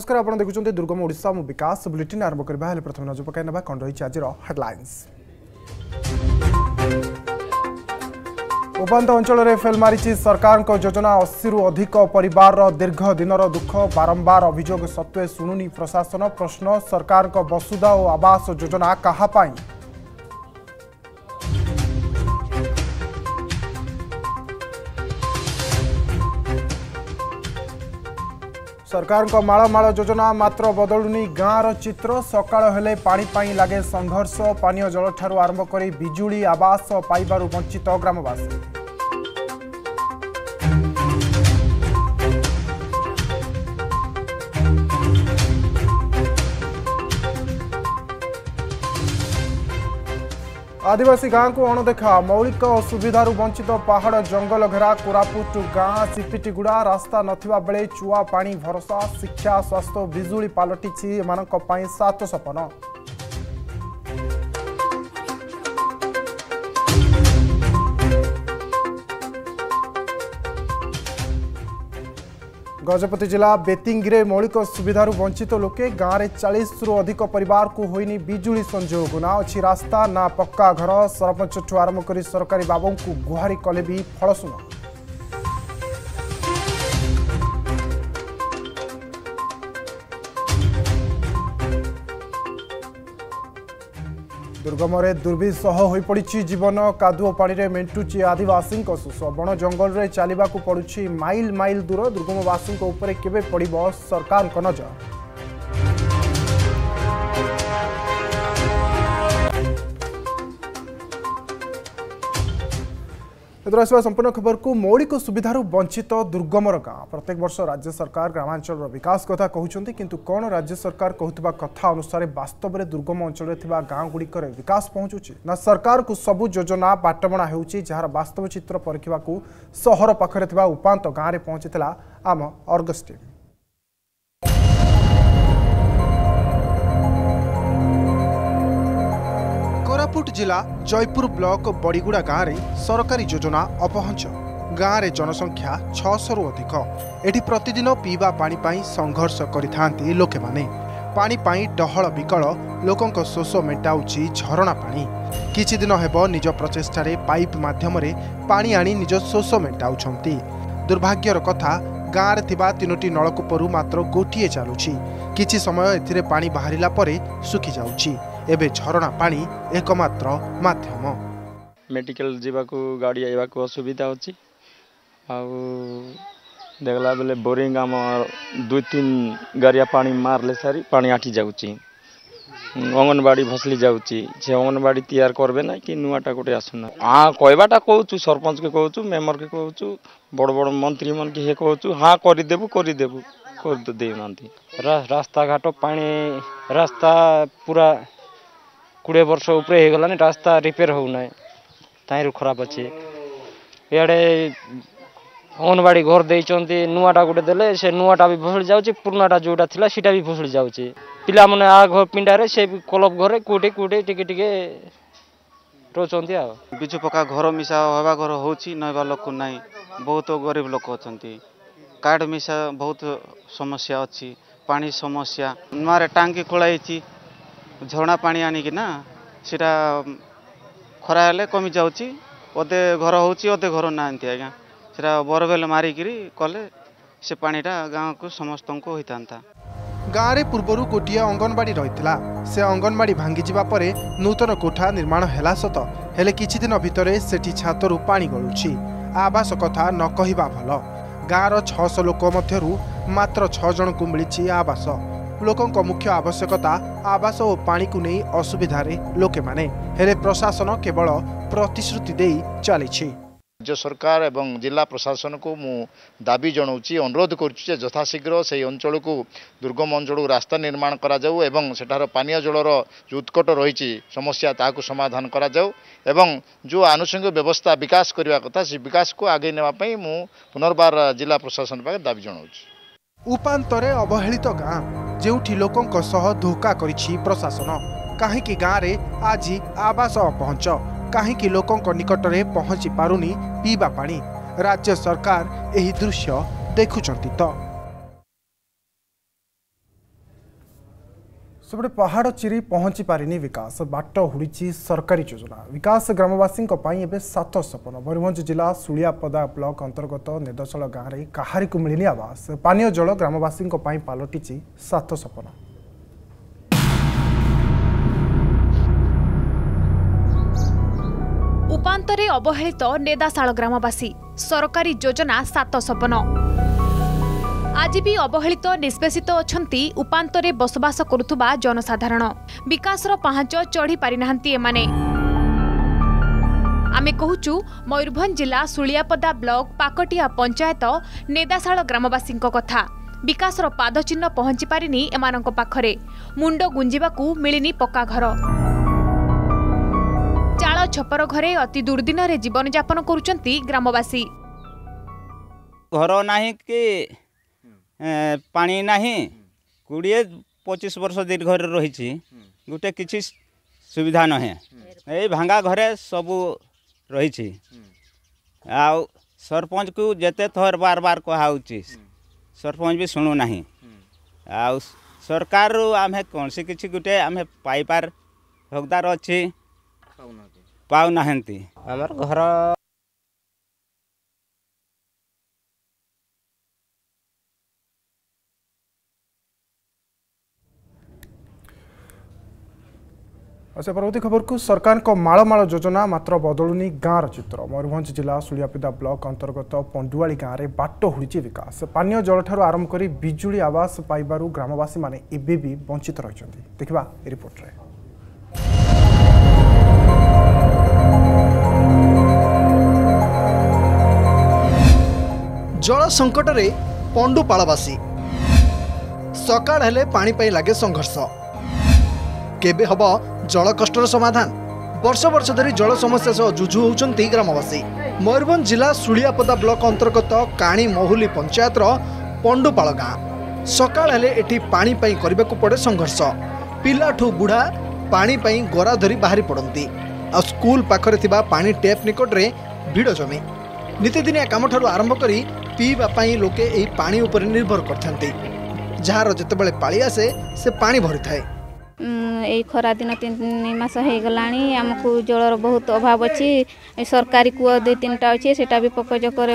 नमस्कार आपण देखुछन्ते दुर्गम ओडिशा मु विकास बुलेटिन आरंभ करबा हेले प्रथम नजर पकाइ नबा कोन रही आज हेडलाइंस। उपांत अंचल में फेल मारी सरकार योजना 80 रु अधिक परिवार दीर्घ दिनर दुख बारंबार अभियोग सत्वे शुणुनी प्रशासन प्रश्न सरकार वसुधा और आवास योजना कहापाई। सरकार माळमाळ योजना मात्र बदलुनी गाँवर चित्र सकाळ हेले पानी पाई लागे संघर्ष पानीय जल ठारू आरंभ कर बिजुली आवास पाइबारु वंचित ग्रामवासी। आदिवासी गाँव को अणदेखा मौलिक सुविधारू वंचित पहाड़ जंगल घेरा कोरापुट गाँ सिपिटीगुड़ा रास्ता नथिबा बेले चुआ पानी भरोसा शिक्षा स्वास्थ्य बिजुली पलटिछि एमानक पई सात सपन। गजपति जिला बेतिंगे मौलिक सुविधारू वंचित लोके गाँव में 40 रु अधिक परिवार को होइनी बिजुली संजोग ना अच्छी रास्ता ना पक्का घर सरपंच आरंभ कर सरकारी बाबू को गुहारी कले भी फलशून। दुर्गम दुर्विसह हो पड़ी जीवन कादुओ पानी रे मेंटुची आदिवासी शोष बण जंगल रे चलवा पड़ुछि माइल माइल दूर दुर्गमवासी उपरे केबे पड़िबो सरकार को नजर। संपूर्ण खबर को मौलिक सुविधारू वंचित दुर्गमर गाँ प्रत्येक वर्ष राज्य सरकार ग्रामांचल विकास कथा कहते किंतु कौन राज्य सरकार कहूबा कथा अनुसार वास्तव में दुर्गम अंचल गाँ गुड़िक विकास पहुंचुची ना सरकार को सबु योजना बाटबणा होउची जार वास्तव चित्र परीक्षा सहर पाखरे उपांत गाँव में पहुंची आम अर्गस टीम। कोरापुट जिला जयपुर ब्लॉक बड़ीगुड़ा गाँव में सरकारी योजना अपहंच गाँव में जनसंख्या 600 रु अधिक एठी प्रतिदिन पीवा पानी पाई संघर्ष करिथांती लोके माने पानी पाई डहल विकल लोकंक शोष मेटाउची झरणा पानी किछि दिन हेबो निज प्रचेष्टारे पाइप माध्यम रे पानी आनी निज शोष मेटाउछंती। दुर्भाग्यर कथा गाँव रे थिबा 3टी नलकूपरू मात्र गोटिए चालुछि किछि समय एथिरे पानी बाहरिला परे सुखी जाउछि एबे झरणा पानी एकमात्र माध्यम। मेडिकल जीवाकू गाड़ी आइबाकू असुविधा होछि आउ देखला बेले बोरिंग आम 2-3 गाड़िया पानी मारले सारी पानी आठी जाउछि अंगनवाड़ी भसली जाउछि से अंगनवाड़ी तैयार करबे ना कि नुआटा गोटे आसुना हाँ कहबाटा कहूँ सरपंच के कहूँ मेम्बर के कहूँ बड़ बड़ मंत्री मन के कहूँ हाँ करदेबू कर देना रास्ता घाट पानी रास्ता पूरा 20 वर्ष उपरे हो गलानी रास्ता रिपेयर होना ताइरु खराब अच्छे इे अंगनवाड़ी घर देइचंती नुआटा गोटे देले से नुआटा भी भसली जाउची पुरनाटा जोटा थिला सीटा भी भसली जाउची पिला माने आ घर पिंडारे से क्लब घरे कोटे कोटे टिके टिके रोचंती आ बिजु पका घर मिसा हवा घर होची नयबा लोक नाही बहुत गरीब लोक अछंती कार्ड मिसा बहुत समस्या अच्छी पानी समस्या नुआरे टांकी खोलाइची झरणा पानी आनिकी ना सीटा खरा हेले कमी जाउची ओदे घर होची ओदे घर नांती आज्ञा सीटा बोरवेल मारिकी कले से पानीटा गाँव को समस्त को होता। गाँव में पूर्वर गोटे अंगनवाड़ी रही से अंगनवाड़ी भांगी जावा परे नूतन कोठा निर्माण है सत हेले किछि दिन भितर सेठी छातरू पानी गलुछि आवास कथा न कहिबा भल गाँवर 600 लोक मध्यरु मात्र 6 जन को मिली आवास लोकंक मुख्य आवश्यकता आवास और पानी को नहीं असुविधा लोके माने हेले प्रशासन केवल प्रतिश्रुति दे चली। राज्य सरकार एवं जिला प्रशासन को मु दाबी जनाऊँगी अनुरोध करुच्चे यथाशीघ्र से अंचल को दुर्गम अंचल रास्ता निर्माण करा जाऊ एवं सेठार पानीय जलर जो उत्कट रही समस्या ताकू समाधान करा जाऊ एवं जो आनुषंगिक व्यवस्था विकास करने कथा से विकास को आगे नेवाई मु पुनर्बार जिला प्रशासन पाखे दाबी जनाऊँगी। उपांतरे अवहेलित गाँ जेउठी लोकंक सह धोखा करिछि प्रशासन काहेकि गाँव में आज आवास अपहंच काहेकि लोकंक निकटरे पहुंची पारुनी पीवा पानी राज्य सरकार एही दृश्य देखुचंती तो सेपटे पहाड़ चिरी पहुंची पारिनी विकास बाट हुड़ी सरकारी योजना विकास ग्रामवासी एवं 7 सपन मयूरभंज जिला सुलियापदा ब्लॉक अंतर्गत नेदशल गाँव में कहारी को मिलनी आवास पानीय जल ग्रामवासी पलटि 7 सपन। उपान्तरे अवहेलित नेदाशाल ग्रामवासी सरकारी योजना 7 सपन आज भी अवहेलित निष्पेषित अछंती उपान्तरे बसवास करुथुबा जनसाधारण विकासर पाहाच चढ़ी पारि नाहंती एमाने। आमे कहूचु मयूरभंज जिला सुलियापदा ब्लॉक पाकटिया पंचायत नेदाशाल ग्रामवासी कथा विकासर पादचिन्ह पहुंची पारिनी एमानंक पाखरे मुंड गुंजिबाकू मिलिनी पक्का घर चाल छपर घरे अति दुर्दिन रे जीवन यापन करुचंती ग्रामवासी। घर नाही कि पानी नाही 20-25 वर्ष दीर्घ रही गोटे किसी सुविधा न है ये भांगा घरे सबू रही आउ सरपंच को जेते थर बार बार कहाउची सरपंच भी शुणु नाही आउ सरकार आमे कौन सी किसी गोटे आमे पाइपार हकदार अच्छी पाऊ नाहंती हमर घर अच्छा परवर्ती खबर को सरकार को मालमाल योजना मात्र बदलुनी गाँव चित्र मयूरभंज जिला सुलियापदा ब्लॉक अंतर्गत पंडुआली गाँव में बाट हुड़ी विकास पानीय जल ठार आरंभ कर बिजुली आवास पाइबारु ग्रामवासी माने एबे भी वंचित रही देखा रिपोर्ट रे। जल संकट रे पंडुपाड़वासी सकाळ हेले पानी पाई लागे संघर्ष केबे हब जल कष्टर समाधान वर्ष वर्ष धरी जल समस्या सह जुझु होउचंती ग्रामवासी। मयूरभंज जिला सुलियापदा ब्लॉक अंतर्गत काणी महुली पंचायत पंडुपाड़ गाँ सकाळ हेले एठी पानी पाई करबाकू पड़े संघर्ष पिलाठू बुढ़ा पानी पाई गरा धरी बाहरी पड़ती आ स्कूल पाखरे थिबा पानी टेप निकट रे भिड़ जमी नितिदिनिया काम ठारू आरंभ करी पीवा पाई लोके एही पानी उपर निर्भर करथांती जार जेतेबेले पाळी आसे से पानी भरी थाए। यही खरा दिन 3 मास हो गलानी आमको जलर बहुत अभाव अच्छी सरकारी कूआ 2-3टा अच्छे सेटा भी पकजकर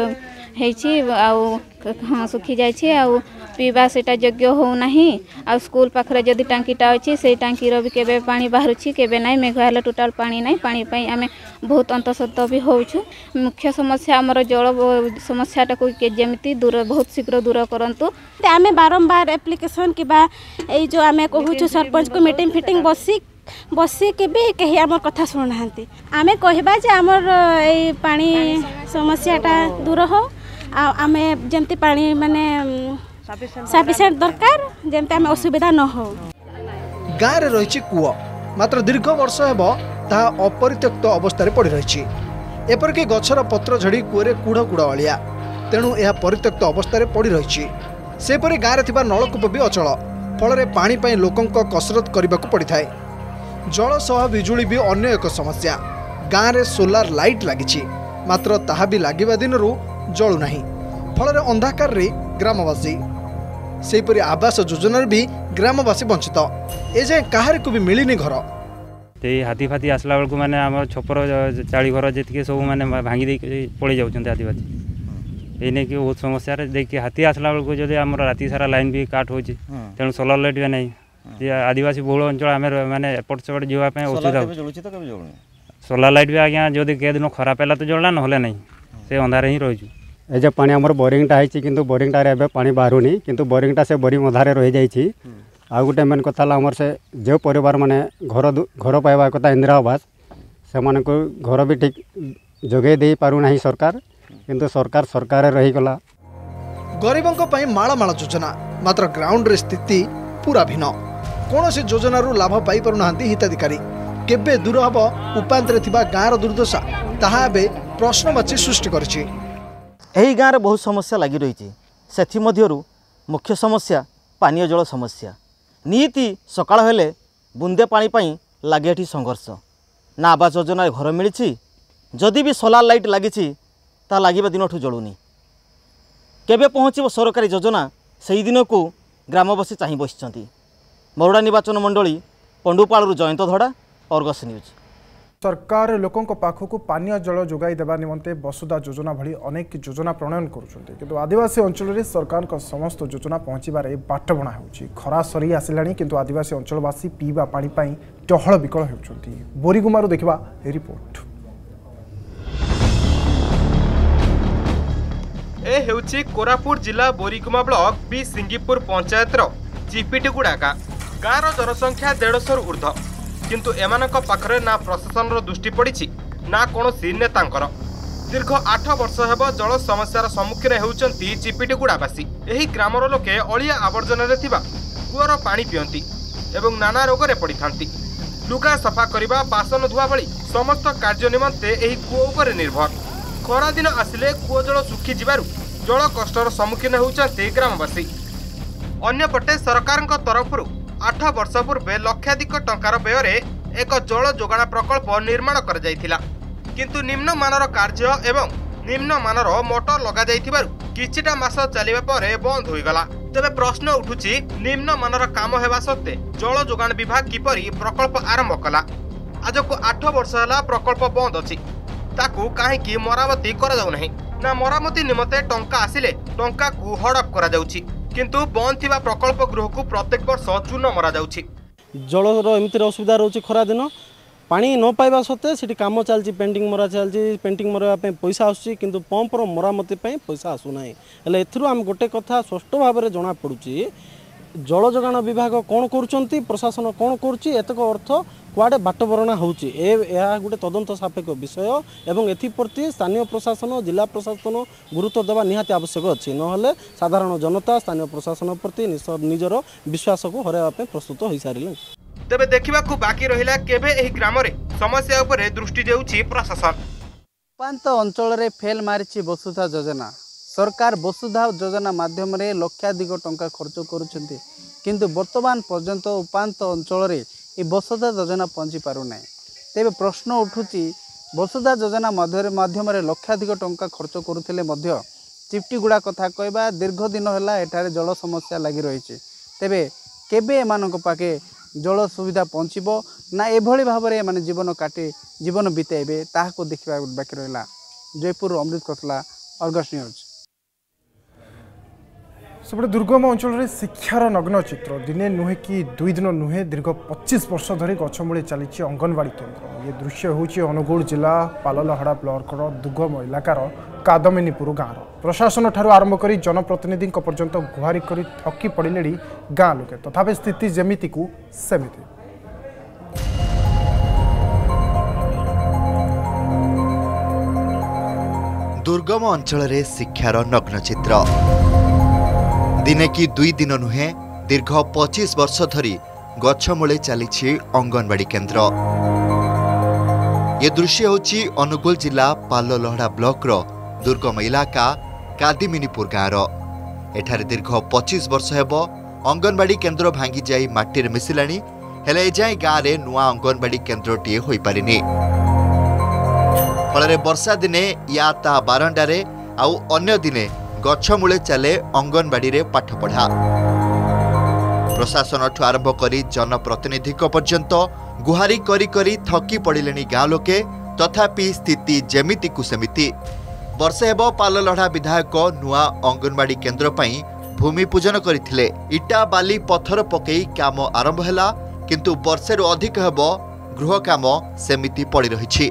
हाँ सुखी जाए पीवा सेटा योग्य होना आ स्कूल पाखरे जदि टांकीटा अच्छी से टांकीर भी केबे पानी बाहर केबे ना मेघ हेल्ला टोटाल पानी ना पानी पाई आमे बहुत अंतसत भी होउछु। मुख्य समस्या आमर जल समस्याटा को जमी दूर बहुत शीघ्र दूर करंतु आमे बारंबार एप्लिकेशन किबा ए जो आमे कहूछु सरपंच को मीटिंग फिटिंग बसी के भी कहीं आम कथा शुणुना आमे कहबा जे आमर ए पानी समस्याटा दूर हो आमे जमती पानी माने सफिशिएंट दरकार जमती आमे असुविधा न हो। गाँव रे रही कूआ मात्र दीर्घ वर्ष हेबो ताहा अपरित्यक्त अवस्था पड़ रही एपरिक गछर पत्र झड़ी कूरे कूड़ कूड़ालिया तेणु यह परित्यक्त अवस्था पड़ रही सेपरि गाँव में थिबा नलकूप भी अचल फल पानी पाई लोकंक कसरत करबाकू पड़िथाए। जल सह बिजुली भी अन्य एक समस्या गाँव में सोलार लाइट लगी मात्र ताहा भी लागिबा दिनरू जळु नाही फल अंधाकार रे ग्रामवासी सेपरि आवास योजना भी ग्रामवासी वंचित एजे काहार को भी मिलिनी घर हाथी फाथी आसला बेलू मैंने आम छपर चाली घर जी सब मैंने भांगी दे पड़े जाऊँ हाथी ये कि बहुत समस्या देखिए हाथी आसला बेलू जब आम राति सारा लाइन भी काट हो तेणु सोलार लाइट भी नहीं आदिवासी बहुल अंचल आम मैंने एपट सेपट जावाई असुविधा सोलार लाइट भी आज्ञा जदि के दिन खराब है तो जलना ना नहीं से अंधारे ही रही ए जो पानी आमर बोरिंगटा है किंतु बोरिंगटारे एबे पानी बाहरुनी किंतु बोरिंगटा से बोरिंग अधारे रही जाइए आ गोटे मेन कथा आमर से जो परिवार माने घर पाइबा कथा इंदिरा आवास से मानक घर भी ठीक जोगे दे पारुना सरकार किंतु सरकार रही गला गरीबों पई माळमाळ योजना मात्र ग्राउंड रे स्थिति पूरा भिन्न कौन से योजनारू लाभ पाई पारु नाहंती हिताधिकारी केबे दूर हब उपांतरे थिबा गाँर दुर्दशा ताहा एबे प्रश्नवाची सृष्टि करछि। एही गाँव बहुत समस्या लगी रही से मुख्य समस्या पानीय जल समस्या नीति सकाळ हेले बुंदे पानी पाई लगे एठी संघर्ष ना आवास योजना घर मिली जदि भी सोलार लाइट लगी ता लगे दिन जलुनी केबे पहुँच सरकारी योजना से दिन को ग्रामवासी चाह बसी मरुड़ा निर्वाचन मंडली पंडुपाड़ू जयंत धड़ा अर्गस न्यूज। सरकार लोकों पाखक पानीय जल जोगाई देवा निमंते वसुधा योजना भली अनेक योजना प्रणयन करुछन्ते किंतु आदिवासी अंचल में सरकार समस्त योजना पहुँचबार बाट बणा होउछि। खरा सरी आसिलाणी किंतु आदिवासी अंचलवासी पीवा पानी पाई टहल विकल होउछन्ति। बोरीगुमारू देखिबा रिपोर्ट। ए हेउछि कोरापुट जिला बोरीगुमा ब्लॉक बी सिंगीपुर पंचायत चिपिटीगुड़ा गाँव जनसंख्या 150 ऊर्ध्व किंतु एमानक पाखरे ना प्रशासन दृष्टि पड़ी ना कौनसी नेतांकर। दीर्घ 8 वर्ष हेब जल समस्यार सम्मुखीन होउचंती चिपिटीगुड़ावासी। एही ग्रामर लोके अलिया आवर्जन कूअर पानी पियंती एवं नाना रोगरे पड़िथांती। लुगा सफा करबा बासन धुआ भली समस्त कार्य निमंते एही कूओ उपरे निर्भर। खरा दिन आसिले कूओ जल सुखी जिबारु जल कष्टर सम्मुखीन होउचंती ग्रामवासी। अन्यपटे सरकारक तरफरु 8 वर्ष पूर्वे लक्षाधिक टंकार व्यय एक जल जोगाण प्रकल्प निर्माण कर जाइथिला किंतु निम्न मानर कार्य एवं निम्न मानर मोटर लगा जाइथिबारु किछिटा मास चलिबा परे बंद होइगला। तेबे प्रश्न उठुछि निम्न मानर काम हेबा सत्ते जल जोगाण विभाग किपरि प्रकल्प आरंभ कला। आजको 8 वर्ष होला प्रकल्प बंद अछि ताकू काहेकि मरामती करा जाउ नाही ना मरामती निमते टंका आसिले टंका को हड़प करा जाउछि किंतु बंद थिबा प्रकल्प गृह को प्रत्येक वर्ष चून मरा जाउछि। जलर एमती असुविधा रोचे खरा दिन पानी न पाइबा सत्ते सेठी काम चलछि पेंटिंग मरा चलछि पेंटिंग मरा पैसा आसुछि किंतु पंपर मरामती पैसा आसु नाही। हेले एथुरु हम गोटे कथा स्पष्ट भाव में जना पड़ुछि जल जोगाण विभाग कौन करुँच प्रशासन कौन करुँच एतक अर्थ कुआडे बाट बरणा होउछि यह गोटे तदंत सापेक्ष विषय एवं एप्रति स्थानीय प्रशासन जिला प्रशासन गुरुत्व देवा निहाती आवश्यक अच्छी नहले साधारण जनता स्थानीय प्रशासन प्रति निजर विश्वास को हराइबा प्रस्तुत हो सारे। तेबे देखिबाकू बाकी रहिला केबे एही ग्राम रे समस्या उपरे दृष्टि देउछि प्रशासन। उपांत अंचल रे फेल मारिछि वसुधा योजना। सरकार वसुधा योजना माध्यम रे लक्षाधिक टंका खर्च करुछन्ति किंतु वर्तमान पर्यंत उपांत अंचल रे ए वसुधा योजना पहुँची पारु नाही। तेबे प्रश्न उठुछि वसुधा योजना माध्यम रे लक्षाधिक टंका खर्च करुथिले मध्य चिपटीगुड़ा कथा कहबा दीर्घ दिन होला एठारे जल समस्या लागि रहिछि। तेबे केबे एमानक पाके जल सुविधा पहुँचबो ना एभली भाव में माने जीवन बिताइबे ताहाको देखिबा बाकी रहिला। जयपुर अमृत कतला अर्गस न्यूज। सेपटे दुर्गम अंचल में शिक्षार नग्न चित्र दिने नुहे कि 2 दिन नुहे दीर्घ 25 वर्ष धरी गछमूले चली अंगनवाड़ी केन्द्र। ये दृश्य होची अनुगुल जिला पाललहड़ा ब्लॉक दुर्गम इलाकार कादमिनीपुर गाँव। प्रशासन ठारू आरंभ कर जनप्रतिनिधि पर्यंत गुहारी कर थकी पड़े गाँ लोके तथापि स्थिति जेमिति को सेमिति। दुर्गम अंचल में शिक्षार नग्न चित्र दिने कि 2 दिन नुहे दीर्घ 25 वर्ष धरी गछमूले चली अंगनवाड़ी केन्द्र। ये दृश्य होची अनुगुल जिला पाललहड़ा ब्लॉक दुर्गम इलाका कादिमिनीपुर गाँव। एठारे दीर्घ 25 वर्ष हेब अंगनवाड़ी केन्द्र भांगी जाई माटी मिसिलानी हेले एजाए गाँव में नुआ अंगनवाड़ी केन्द्रटीए होई पारिनी। फल वर्षा दिने या ता बारंडारे आउ अन्य दिने गछमूले चले अंगनवाड़ी रे पाठ पढ़ा। प्रशासन ठू आरंभ करी जनप्रतिनिधि पर्यंत गुहारी करी करी थकी पड़िले गाँव लोके तथापि स्थिति जेमिति को सेमिति। वर्षे हेब पाललहड़ा विधायक नुआ अंगनवाड़ी केन्द्र पई भूमि पूजन करथिले। इटा बाली पत्थर पकई काम आरंभ हैला किंतु वर्षे अधिक हेब गृह काम सेमिति पड़ी रहिछि।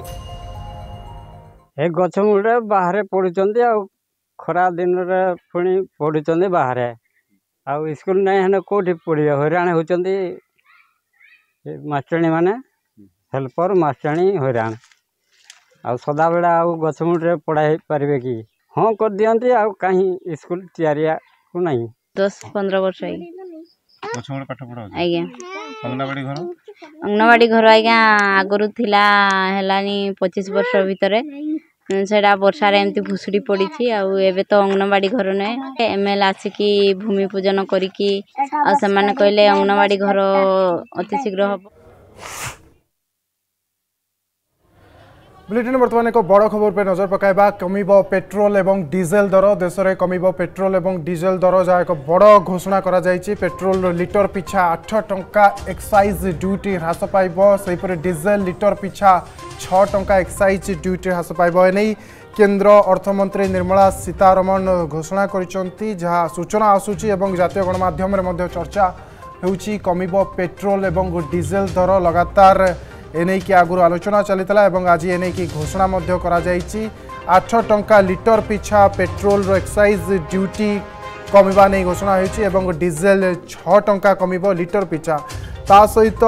ए गछमूले बाहर पड़ुचंदी आ खरा दिन रे पुणी पढ़ुचंदी बाहर आउ स्कूल नहीं है कौटी पढ़े हैरान होचंदी मास्टरनी माने हेल्पर मास्टरनी हैरान आ सदा बेला आउ गछमूले पढ़ाई पारे कि हाँ कर दियंती आ कहीं स्कूल तैयारिया को नहीं 10-15 वर्ष आई गछमूले पाठ पढ़ा आज्ञा अंगनवाड़ी घर आज्ञा आगरू थिला हेलानी 25 वर्ष भितरे सेटा वर्षार एमती भुसुड़ी पड़ी एबे तो अंगनवाड़ी घर ने एमएल आसिकी भूमि पूजन करिकी आ समान कहले अंगनवाड़ी घर अति शीघ्र हम। बुलेटिन बर्तमान एक बड़ खबर पे नजर पकाइबा कमिब पेट्रोल एवं डीजेल दर देश में कमिब पेट्रोल एवं डीजेल दर जहाँ एक बड़ घोषणा करा जायछि। पेट्रोल लिटर पिछा 8 टंका एक्साइज ड्यूटी ह्रास पाइब सेहीपरि डीजेल लिटर पिछा 6 टंका एक्साइज ड्यूटी ह्रास पाइब एने केंद्र अर्थमंत्री निर्मला सीतारमण घोषणा करिसंती जहाँ सूचना आसुची एवं जातीय गणमाध्यम रे मध्य चर्चा होउची कमिब पेट्रोल एवं डीजेल दर लगातार एने की आगुरी आलोचना चलीता एवं आज एने की घोषणा मध्य करा जायछि। 8 टंका लिटर पिछा पेट्रोल रो एक्साइज ड्यूटी कमिबा नहीं घोषणा होइछि एवं डीजेल 6 टंका कमिब लिटर पिछा। ता सहित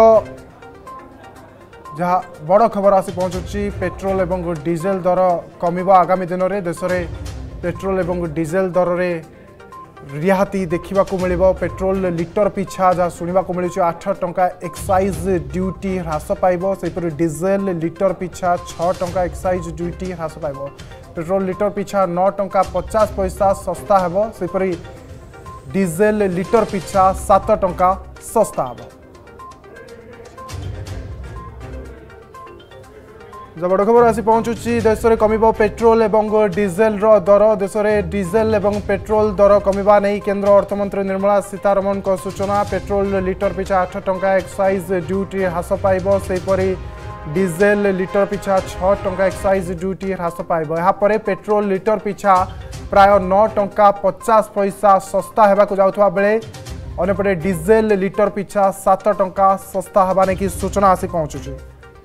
जहाँ बड़ खबर आसी पहुँचुची पेट्रोल एवं डीजेल दर कमिब आगामी दिन में देश में पेट्रोल एवं डीजेल दर रे रिहाती देखा मिल पेट्रोल लिटर पिछा जहाँ शुणा मिलूँ 8 टंका एक्साइज ड्यूटी ह्रास पाइब सेहीपरि डीजेल लिटर पिछा 6 टंका एक्साइज ड्यूटी ह्रास पाइब। पेट्रोल लिटर पिछा 9 टंका 50 पैसा सस्ता हेब सेहीपरि डीजेल लिटर पिछा 7 टंका सस्ता हेब। जब बड़ खबर आसी पहुँचुची देश में कमिब पेट्रोल एवं डीजेल दर देश में डीजेल एवं पेट्रोल दर कमिबा नहीं केंद्र अर्थमंत्री निर्मला सीतारमण को सूचना। पेट्रोल लिटर पिछा 8 टंका एक्साइज ड्यूटी ह्रास पाइब सेहीपरि डीजेल लिटर पिछा 6 टंका एक्साइज ड्यूटी ह्रास पाइब। यापर पेट्रोल लिटर पिछा प्राय 9 टंका 50 पैसा सस्ता होगाक जाउथबा बेले अन्यपटे डीजेल लिटर पिछा 7 टंका सस्ता होगा नहीं सूचना आसी पहुँचुची।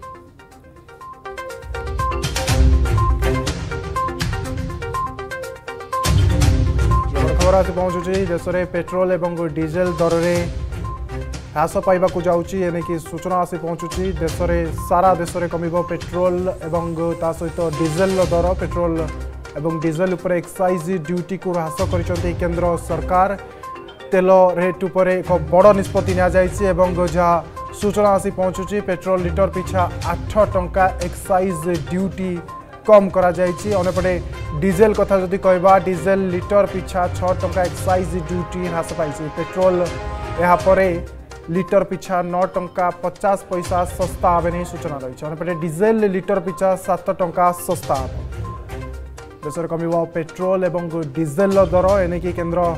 खबर आसी पहुँचुची देश में पेट्रोल एवं डीजेल दर में ह्रास पाइबाक जाउची एने की सूचना आसी पहुँचुची। देश में सारा देश में कमिब पेट्रोल एवं ता सहित डीजेल दर पेट्रोल एवं डीजेल उपर एक्साइज ड्यूटी को ह्रास करिसंती केंद्र सरकार। तेल रेट उपर एक बड़ निष्पत्ति निया जहाँ सूचना आसी पहुँचुची पेट्रोल लिटर पिछा 8 टंका एक्साइज ड्यूटी कम करा जायछि। अन्यपटे डीजेल कथा जदि कहबा डीजेल लिटर पिछा 6 टंका एक्साइज ड्यूटी ह्रास पाइछि। पेट्रोल यापर लिटर पिछा 9 टंका 50 पैसा सस्ता हेबे नहीं सूचना रही। अन्यपटे डीजेल लिटर पिछा 7 टंका सस्ता हेब। देश में कमिब पेट्रोल एवं डीजेल दर एने की केंद्र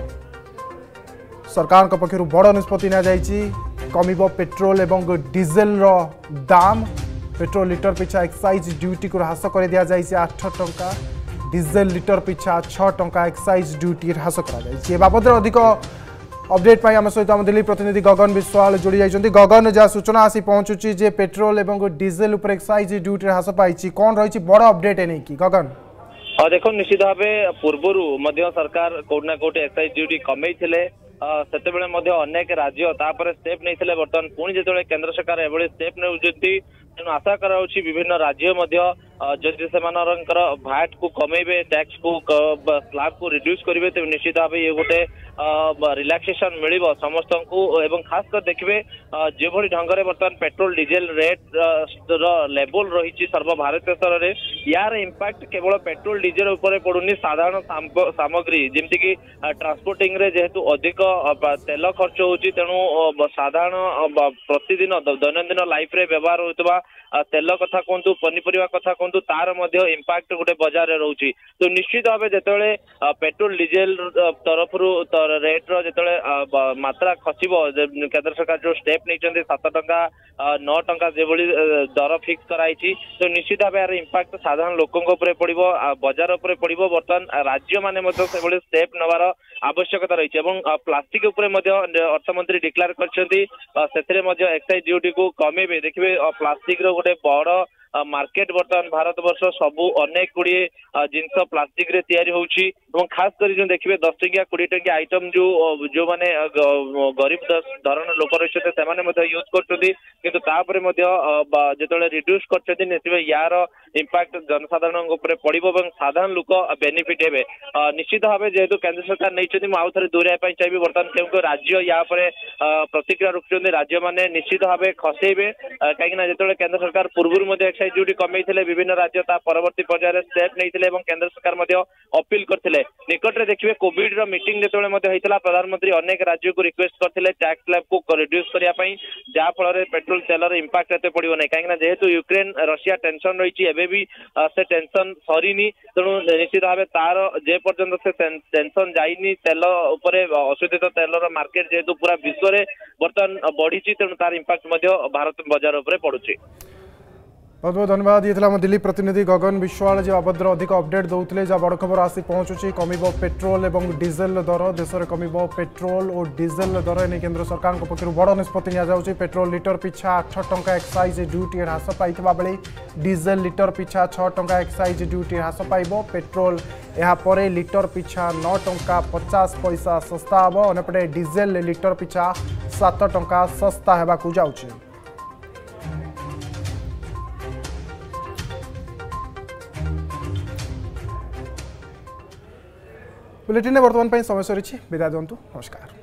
सरकार पक्षर बड़ निष्पत्ति नि कमिब पेट्रोल एवं डीजेल दाम। पेट्रोल लिटर पिछा एक्साइज ड्यूटी को ह्रास कर दिया जाइए 8 टंका डीजेल लिटर पिछा 6 टंका एक्साइज ड्यूटी ह्रास कर बाबद अधिक अपडेट आम सहित आम दिल्ली प्रतिनिधि गगन विश्वाल जोड़ी जाइए। गगन जहाँ सूचना आसी पहुँचुची जे पेट्रोल एवं डीजेल उपर एक्साइज ड्यूटी ह्रास पाई कौन रही बड़ अपडेट है नहीं कि गगन? देखो निश्चित भाव पूर्व सरकार कोना कोटी एक्साइज ड्यूटी कमे सेतेबेले अनेक राज्य तापर स्टेप नहीं बर्तमान पुणी जो केंद्र सरकार एभली स्टेप नेउछंती तेणु आशा कराउछि विभिन्न राज्य जदि सेमानकर भैट को कमेबे टैक्स को स्लैब को रिड्यूस करेंगे तेज निश्चित भाव ये गोटे रिलैक्सेशन मिल समस्त को एवं खास कर देखिए जो भली ढंग से बर्तमान पेट्रोल डीजेल रेट लेवल रही सर्वभारतीय स्तर में यार इंपैक्ट केवल पेट्रोल डीजेल उपर पड़ुनी साधारण सामग्री जमीक ट्रांसपोर्टिंग रे जेहेतु अधिक तेल खर्च होची तेणु साधारण प्रतिदिन दैनंदिन लाइफ रे व्यवहार होता तेल कथा कहतु पनीपरिया कथा कहतु तार इंपैक्ट गोटे बजार में रोचे। तो निश्चित भाव जिते पेट्रोल डीजेल तरफ रेट जो मात्रा खसब केंद्र सरकार जो स्टेप नहीं 7 टंका 9 टंका जो दर फिक्स कराई तो निश्चित भाव यार इंपैक्ट साधारण लोकों पड़ो बजार पड़ो बर्तमान राज्य मैंने स्टेप नवार आवश्यकता रही प्लास्टिक अर्थमंत्री डिक्लेयर कर एक्साइज ड्यूटी को कमेबे देखिए प्लास्टिक गोटे बड़ मार्केट बर्तमान भारत वर्ष सबू अनेक गुड़िए जिनस प्लास्टिक रे तैयारी होउची और खास कर जो देखिए 10 टंकिया 20 टंकिया आइटम जो माने गरीब धरण लोक रही यूज कर रिड्यूस कर यार इंपैक्ट जनसाधारण पड़ो साधारण लोक बेनिफिट हे निश्चित भाव जेहेतु केंद्र सरकार नहीं आउ थे दोहराई चाहिए बर्तमान क्यों राज्य या प्रतिक्रिया रखुच्च राज्य मैंने निश्चित भाव खसेबे कहीं जो केंद्र सरकार पूर्व एक्साइज ड्यूटी कमे विभिन्न राज्य परवर्ती पर्यायर स्टेप नहीं केंद्र सरकार अपील करते निकट में देखिए कोविड मीटिंग जो प्रधानमंत्री अनेक राज्य को रिक्वेस्ट करते टैक्स स्लैब को रिड्यूस करने जहाँफल पेट्रोल तेलर इंपैक्ट एत पड़ो ना कहीं जेहेतु यूक्रेन रशिया टेंशन रही है भी से टेंशन सरीनी तेणु निश्चित भाव तार जे पर्यंत से टेंशन जाइनी तेल अशोधित तेलर मार्केट जेहेतु पूरा विश्व में बर्तमान बढ़ी तेणु तार इंपैक्ट भारत बाजार उपर पड़ुछि। बहुत बहुत धन्यवाद। ये था दिल्ली प्रतिनिधि गगन विश्वाल जो बाबद अधिक अपडेट दौते जहाँ बड़ खबर आसी पहुंचुची कमिब पेट्रोल और डीजेल दर देश में कमिब पेट्रोल और डीजेल दर नहीं केंद्र सरकार पक्ष बड़ निष्पत्ति नि पेट्रोल लिटर पिछा 8 टंका एक्साइज ड्यूटी ह्रास पाई बेले डीजेल लिटर पिछा 6 टंका एक्साइज ड्यूटी ह्रास पाइब पेट्रोल यापर लिटर पिछा 9 टंका 50 पैसा सस्ता हम अंपटे डीजेल लिटर पिछा 7 टंका सस्ता होगा जाऊँगी। बुलेटिन बर्तमान समय सरी विदाय दिंतु नमस्कार।